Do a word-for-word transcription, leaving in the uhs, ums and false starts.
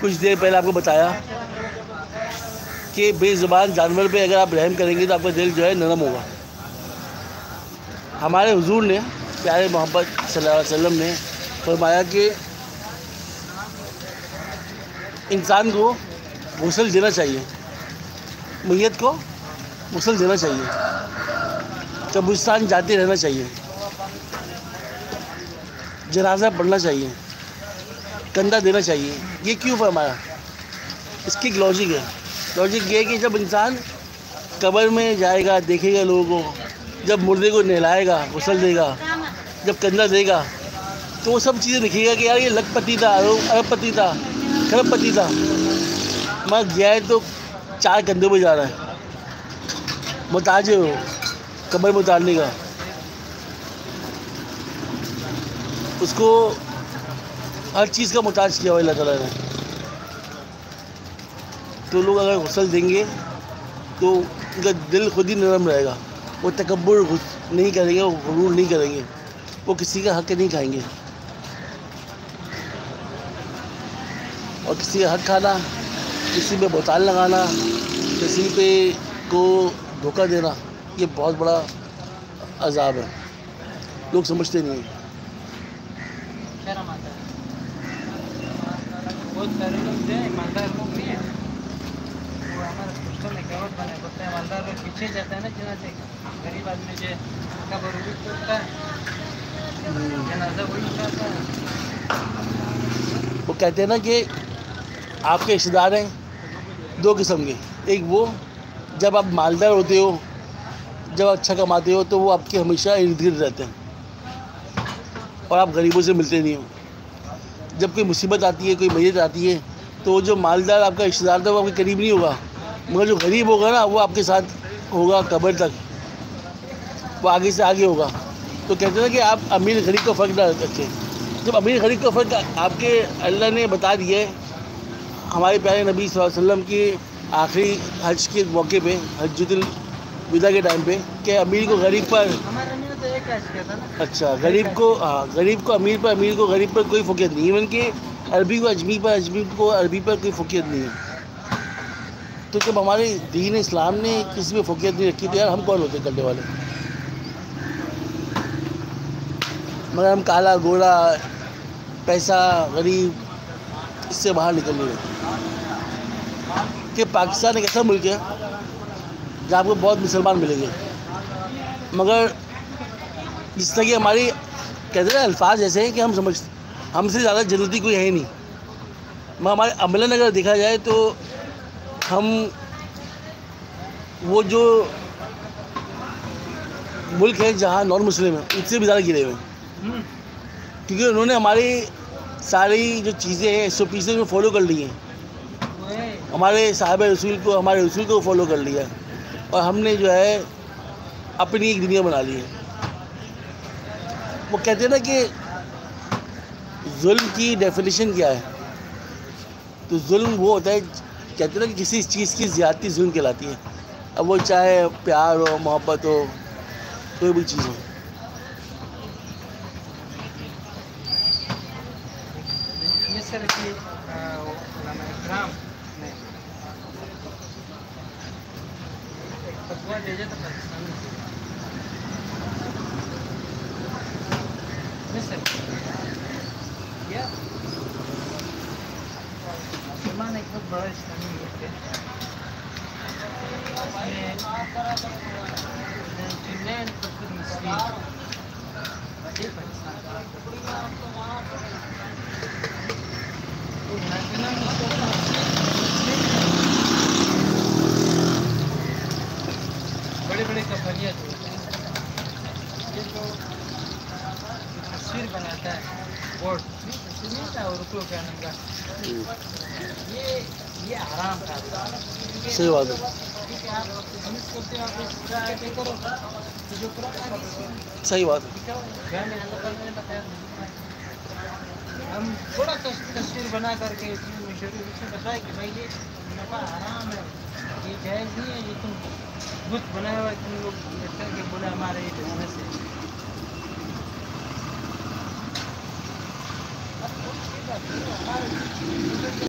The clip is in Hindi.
कुछ देर पहले आपको बताया कि बेज़ुबान जानवर पे अगर आप रहम करेंगे तो आपका दिल जो है नरम होगा। हमारे हुजूर ने, प्यारे मोहम्मद सल्लल्लाहु अलैहि वसल्लम ने फरमाया कि इंसान को गुस्ल देना चाहिए, मैयत को गुस्ल देना चाहिए, कब्रिस्तान जाते रहना चाहिए, जनाजा पढ़ना चाहिए, कंधा देना चाहिए। ये क्यों फरमाया? इसकी एक लॉजिक है। लॉजिक ये है कि जब इंसान कब्र में जाएगा, देखेगा लोगों को, जब मुर्दे को नहलाएगा, गुस्ल देगा, जब कंधा देगा, तो वो सब चीज़ें दिखेगा कि यार ये लखपति था, अरबपति था, खरबपति था, मर गया है तो चार कंधों पे जा रहा है, मुताज हो कब्र में उतारने का। उसको हर चीज़ का मुताज किया हुआ अल्लाह ताला ने। तो लोग अगर गुस्ल देंगे तो उनका दिल खुद ही नरम रहेगा, वो तकब्बुर नहीं करेंगे, वो गुरूर नहीं करेंगे, वो किसी का हक नहीं खाएंगे। और किसी का हक खाना, किसी पे बोताल लगाना, किसी पे को धोखा देना, ये बहुत बड़ा अजाब है। लोग समझते नहीं हैं। बहुत सारे लोग जो है ईमानदार लोग नहीं है, वो हमारे पुस्तकों में कहावत बने बोलते हैं, ईमानदार लोग पीछे जाता है ना जनाजे का, गरीब आदमी जो का बरूद करता है, जनाजा वही उठाता है। वो कहते हैं ना कि आपके रिश्तेदार हैं दो किस्म के, एक वो जब आप मालदार होते हो, जब अच्छा कमाते हो, तो वो आपके हमेशा इर्द गिर्द रहते हैं और आप गरीबों से मिलते नहीं हो। जब कोई मुसीबत आती है, कोई मैयत आती है, तो जो मालदार आपका रिश्तेदार था वो आपके करीब नहीं होगा, मगर जो गरीब होगा ना वो आपके साथ होगा कब्र तक, वो आगे से आगे होगा। तो कहते हैं ना कि आप अमीर गरीब का फ़र्क ना रखें। जब अमीर गरीब का फ़र्क आपके अल्लाह ने बता दिया है, हमारे प्यारे नबी सल्लल्लाहु अलैहि वसल्लम के आखिरी हज के मौके पे, हज्जतुल विदा के टाइम पे, कि अमीर को गरीब पर, तो एक किया था ना। अच्छा, गरीब को, हाँ, गरीब को अमीर पर, अमीर को गरीब पर कोई फ़ोकियत नहीं है, इवन कि अरबी को अजमी पर, अजमी को अरबी पर कोई फ़ोकियत नहीं है। तो जब हमारे दीन इस्लाम ने किसी पे फ़ोकियत नहीं रखी तो यार हम कौन होते करने वाले? मगर हम काला गोरा, पैसा, गरीब, इससे बाहर निकल नहीं रहे। कि पाकिस्तान एक ऐसा मुल्क है जहाँ आपको बहुत मुसलमान मिलेंगे, मगर जिस तरह की हमारी कहते हैं अल्फाज ऐसे हैं कि हम समझ हमसे ज़्यादा जन्नती कोई है ही नहीं। मगर हमारे अमलन अगर देखा जाए तो हम वो जो मुल्क है जहाँ नॉन मुस्लिम है उससे भी ज़्यादा गिरे हुए हैं, क्योंकि उन्होंने हमारी सारी जो चीज़ें हैं सौ पीसेज में फॉलो कर ली हैं। हमारे साहिब रसूल को, हमारे रसूल को फॉलो कर लिया और हमने जो है अपनी एक दुनिया बना ली है। वो कहते हैं ना कि जुल्म की डेफिनेशन क्या है? तो जुल्म वो होता है, कहते हैं ना कि किसी चीज़ की ज़्यादती जुल्म कहलाती है। अब वो चाहे प्यार हो, मोहब्बत हो, कोई भी चीज़ हो। ये सर की उलमा इकराम ने एक फतवा भेजा था पाकिस्तान में। मिस्र या मुसलमान एक बहुत बड़ा इस्लामी मुल्क है, जिसमें मुस्लिम पाकिस्तान बड़े बड़े कंपनियाँ जो होते हैं, ये जो तस्वीर बनाता है, बोर्ड तस्वीर नहीं था, रुको क्या नाम का, ये ये आराम का सही बात है, ठीक है। आप बिजनेस करते हो, आप इसका पे करो तो जो सही बात है। घर में मैंने बताया हम थोड़ा तस्वीर बना करके शुरू से बताया कि भाई ये नफा आराम है, ये जायज़ नहीं है, ये तुम बुत बनाया हुआ तुम लोग करके बोला हमारे ये बिजनेस है।